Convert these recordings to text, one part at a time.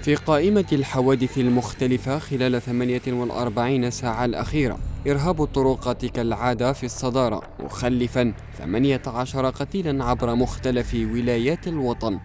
في قائمة الحوادث المختلفة خلال 48 ساعة الأخيرة، إرهاب الطرقات كالعادة في الصدارة، مخلفاً 18 قتيلاً عبر مختلف ولايات الوطن.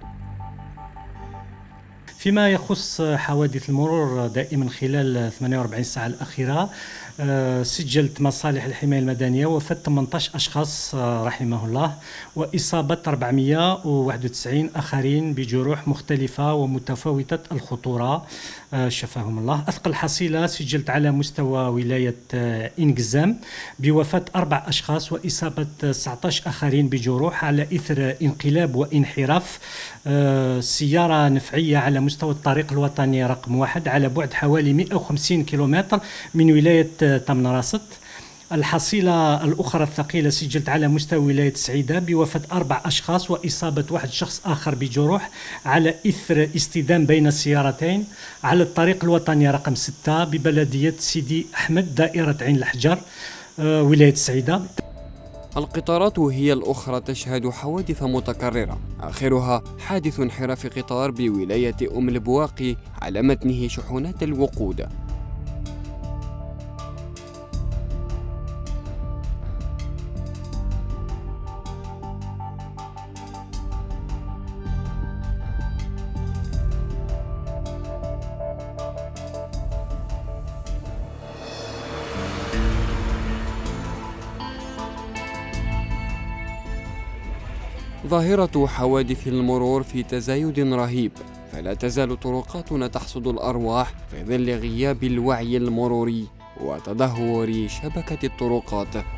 فيما يخص حوادث المرور، دائما خلال 48 ساعة الأخيرة سجلت مصالح الحماية المدنية وفاة 18 أشخاص رحمه الله، وإصابة 491 آخرين بجروح مختلفة ومتفاوتة الخطورة شفاهم الله. أثقل حصيلة سجلت على مستوى ولاية إنقزام بوفاة 4 أشخاص وإصابة 19 آخرين بجروح على إثر انقلاب وانحراف سيارة نفعية على مستوى الطريق الوطني رقم 1 على بعد حوالي 150 كيلومتر من ولاية تمنراست. الحصيلة الأخرى الثقيلة سجلت على مستوى ولاية سعيدة بوفاة 4 أشخاص وإصابة 1 شخص آخر بجروح على إثر اصطدام بين السيارتين على الطريق الوطني رقم 6 ببلدية سيدي أحمد دائرة عين الحجر ولاية سعيدة. القطارات هي الأخرى تشهد حوادث متكررة، آخرها حادث انحراف قطار بولاية أم البواقي على متنه شحنات الوقود. ظاهرة حوادث المرور في تزايد رهيب، فلا تزال طرقاتنا تحصد الأرواح في ظل غياب الوعي المروري وتدهور شبكة الطرقات.